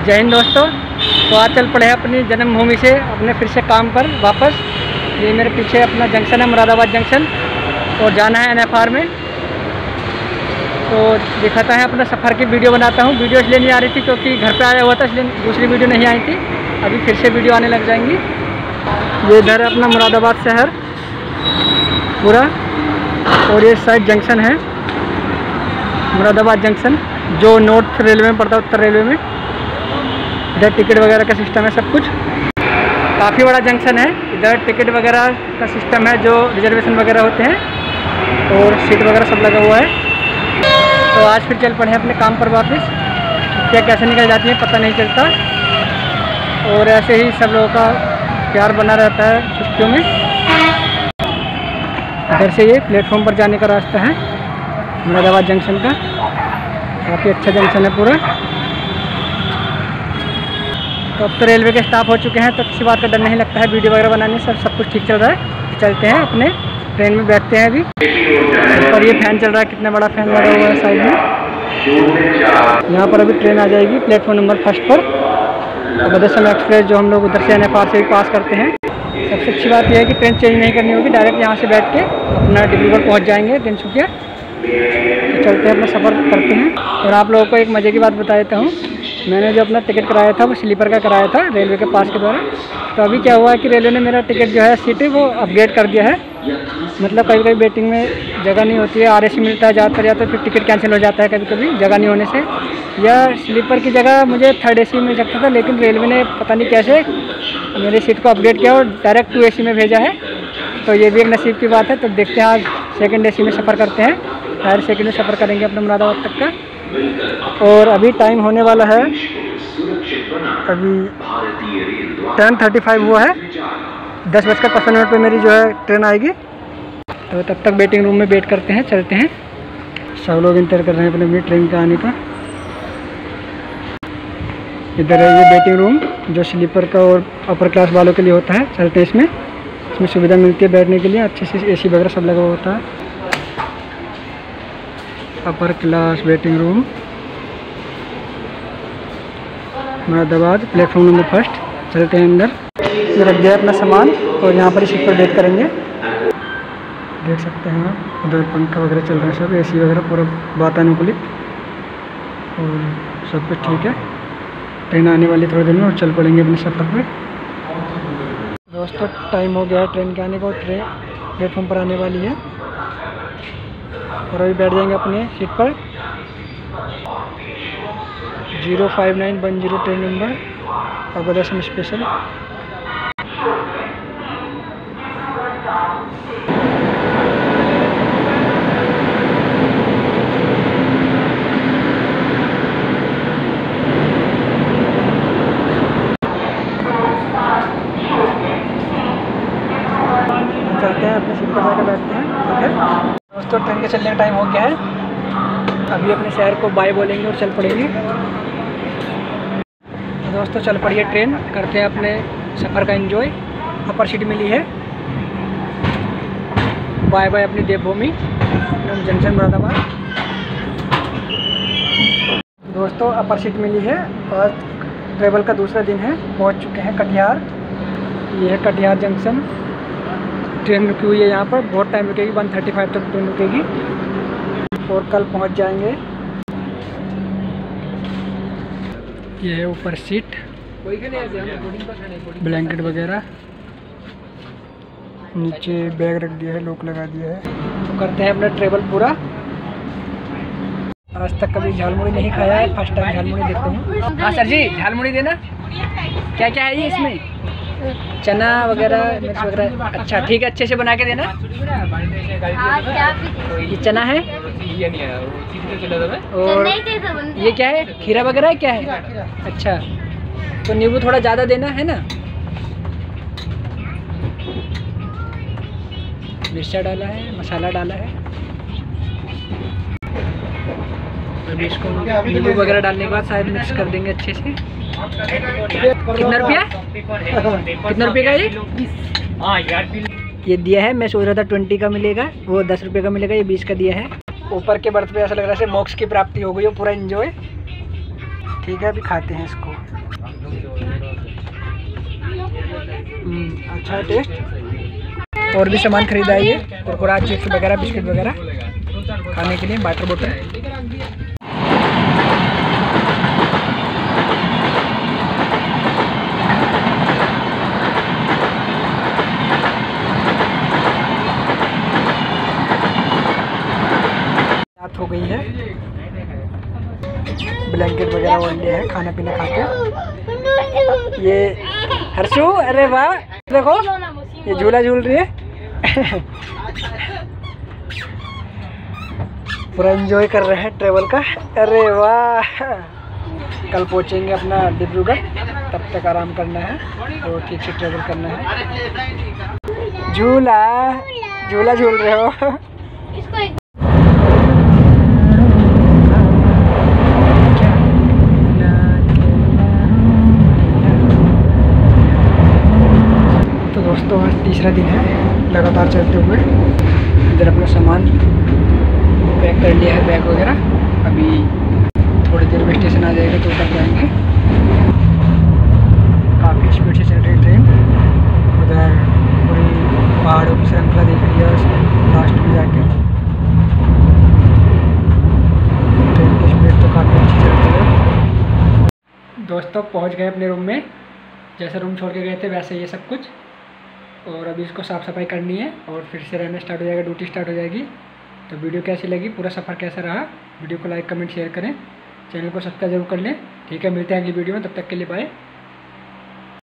जय हिंद दोस्तों। तो आज चल पड़े हैं अपनी जन्मभूमि से अपने फिर से काम पर वापस। ये मेरे पीछे अपना जंक्शन है, मुरादाबाद जंक्शन, और जाना है NFR में। तो दिखाता है अपना सफ़र की वीडियो बनाता हूँ। वीडियो इसलिए नहीं आ रही थी क्योंकि घर पे आया हुआ था, इसलिए दूसरी वीडियो नहीं आई थी। अभी फिर से वीडियो आने लग जाएंगी। ये इधर है अपना मुरादाबाद शहर पूरा, और ये साइड जंक्शन है मुरादाबाद जंक्शन, जो नॉर्थ रेलवे में पड़ता है, उत्तर रेलवे में। इधर टिकट वगैरह का सिस्टम है, सब कुछ। काफ़ी बड़ा जंक्शन है। इधर टिकट वगैरह का सिस्टम है, जो रिजर्वेशन वगैरह होते हैं, और सीट वगैरह सब लगा हुआ है। तो आज फिर चल पड़े हैं अपने काम पर वापस। क्या कैसे निकल जाती है पता नहीं चलता, और ऐसे ही सब लोगों का प्यार बना रहता है छुट्टियों में। इधर से ये प्लेटफॉर्म पर जाने का रास्ता है मुरादाबाद जंक्शन का। काफ़ी अच्छा जंक्शन है पूरा। तो अब तो रेलवे के स्टाफ हो चुके हैं, तो किसी बात का डर नहीं लगता है। वीडियो वगैरह बनाने सब कुछ ठीक चल रहा है। चलते हैं अपने ट्रेन में, बैठते हैं अभी। और ये फैन चल रहा है, कितना बड़ा फैन लगा हुआ है साइड में। यहाँ पर अभी ट्रेन आ जाएगी प्लेटफॉर्म नंबर 1 पर। बदरसम एक्सप्रेस, जो हम लोग उधर से NFR से भी पास करते हैं। सबसे अच्छी बात यह है कि ट्रेन चेंज नहीं करनी होगी, डायरेक्ट यहाँ से बैठ के अपना डिब्रूगढ़ पहुँच जाएंगे, तिनसुकिया। तो चलते हैं, अपना सफ़र करते हैं। और आप लोगों को एक मज़े की बात बता देता हूँ। मैंने जो अपना टिकट कराया था वो स्लीपर का कराया था रेलवे के पास के द्वारा। तो अभी क्या हुआ है कि रेलवे ने मेरा टिकट जो है सीट वो अपग्रेड कर दिया है। मतलब कभी कभी वेटिंग में जगह नहीं होती है, RAC मिलता है ज़्यादातर, या तो फिर टिकट कैंसिल हो जाता है कभी कभी जगह नहीं होने से। या स्लीपर की जगह मुझे 3rd AC मिल सकता था, लेकिन रेलवे ने पता नहीं कैसे मेरी सीट को अपग्रेड किया और डायरेक्ट 2 AC में भेजा है। तो ये भी एक नसीब की बात है। तो देखते हैं, आज 2nd AC में सफ़र करते हैं। हर 2nd में सफ़र करेंगे अपने मुरादाबाद तक का। और अभी टाइम होने वाला है, अभी 10:35 हुआ है। 10:15 पर मेरी जो है ट्रेन आएगी। तो तब तक वेटिंग रूम में वेट करते हैं, चलते हैं। सब लोग इंतजार कर रहे हैं अपने ट्रेन का आने का। इधर है ये वेटिंग रूम, जो स्लीपर का और अपर क्लास वालों के लिए होता है। चलते हैं इसमें सुविधा मिलती है बैठने के लिए, अच्छे से AC वगैरह सब लगा होता है। Upper class waiting room Moradabad, platform number 1। चलते हैं अंदर। ये रख दिया अपना सामान, और यहाँ पर इसी पर वेट करेंगे। देख सकते हैं आप, उधर पंखा वगैरह चल रहा है, सब AC वगैरह पूरा वातानुकूलित, और सब कुछ ठीक है। ट्रेन आने वाली थोड़ी देर में, और चल पड़ेंगे अपने सफ़र पे। दोस्तों टाइम हो गया है ट्रेन के आने का, और ट्रेन प्लेटफॉर्म पर आने वाली है। और अभी बैठ जाएंगे अपने सीट पर। 05910 ट्रेन नंबर, और बदरसम स्पेशल। चलते हैं अपने सीट पर जाकर बैठते हैं, ठीक है दोस्तों। ट्रेन के चलने का टाइम हो गया है। अभी अपने शहर को बाय बोलेंगे और चल पड़ेंगे। दोस्तों चल पड़ी है ट्रेन, करते हैं अपने सफ़र का एंजॉय। अपर सीट मिली है। बाय बाय अपनी देवभूमि जंक्शन मुरादाबाद। दोस्तों अपर सीट मिली है। आज ट्रेवल का दूसरा दिन है। पहुंच चुके हैं कटिहार। ये है कटिहार जंक्शन। ट्रेन रुकी हुई है यहाँ पर, बहुत टाइम रुकेगी, 1:35 तक ट्रेन रुकेगी, और कल पहुँच जाएंगे। ये है ऊपर सीट, ब्लैंकेट वगैरह, नीचे बैग रख दिया है, लॉक लगा दिया है। तो करते हैं अपना ट्रेवल पूरा। आज तक कभी झालमुड़ी नहीं खाया है, फर्स्ट टाइम झालमुड़ी देखते हैं। हाँ सर जी, झालमुड़ी देना। क्या क्या है ये इसमें? चना वगैरह, मिर्च वगैरह। अच्छा ठीक है, अच्छे से बना के देना। ये चना है, और ये क्या है? खीरा वगैरह क्या है? अच्छा, तो नींबू थोड़ा ज़्यादा देना है ना। मिर्चा डाला है, मसाला डाला है। अभी इसको नींबू वगैरह डालने के बाद शायद मिक्स कर देंगे अच्छे से। कितना रुपया? कितना रुपये का ये? ये दिया है। मैं सोच रहा था 20 का मिलेगा, वो 10 रुपये का मिलेगा। ये 20 का दिया है। ऊपर के बर्थ पे ऐसा लग रहा है मोक्ष की प्राप्ति हो गई हो, पूरा एंजॉय। ठीक है, अभी खाते हैं इसको। अच्छा है टेस्ट। और भी सामान खरीदा है ये, कुरकुरा, चिप्स वगैरह, बिस्किट वगैरह खाने के लिए, वाटर बोतल। रात हो गई है, ब्लैंकेट वगैरह ओढ़ लिया है, खाना पीना खा के। ये हर्षू, अरे वाह देखो ये झूला झूल रही है। पूरा एंजॉय कर रहे हैं ट्रेवल का। अरे वाह, कल पहुंचेंगे अपना डिब्रूगढ़, तब तक आराम करना है और ठीक से ट्रेवल करना है। झूला झूला झूल रहे हो। दोस्तों आज तीसरा दिन है लगातार चलते हुए। इधर अपना सामान पैक कर लिया है, बैग वगैरह। अभी थोड़ी देर में स्टेशन आ जाएगा तो उतर जाएंगे। काफ़ी स्पीड से चल रही ट्रेन। उधर पूरी पहाड़ों की श्रृंखला देख रही है लास्ट में जाके। ट्रेन की स्पीड तो काफ़ी अच्छी चलती है। दोस्तों पहुँच गए अपने रूम में। जैसे रूम छोड़ के गए थे वैसे ये सब कुछ। और अभी इसको साफ़ सफाई करनी है और फिर से रहना स्टार्ट हो जाएगा, ड्यूटी स्टार्ट हो जाएगी। तो वीडियो कैसी लगी, पूरा सफ़र कैसा रहा, वीडियो को लाइक कमेंट शेयर करें, चैनल को सब्सक्राइब जरूर कर लें। ठीक है, मिलते हैं अगली वीडियो में, तब तक के लिए बाय।